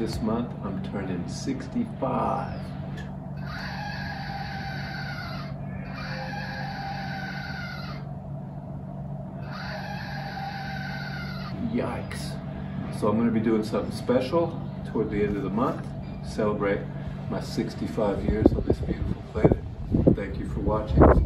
This month I'm turning 65. Yikes. So I'm going to be doing something special toward the end of the month to celebrate my 65 years on this beautiful planet. Thank you for watching.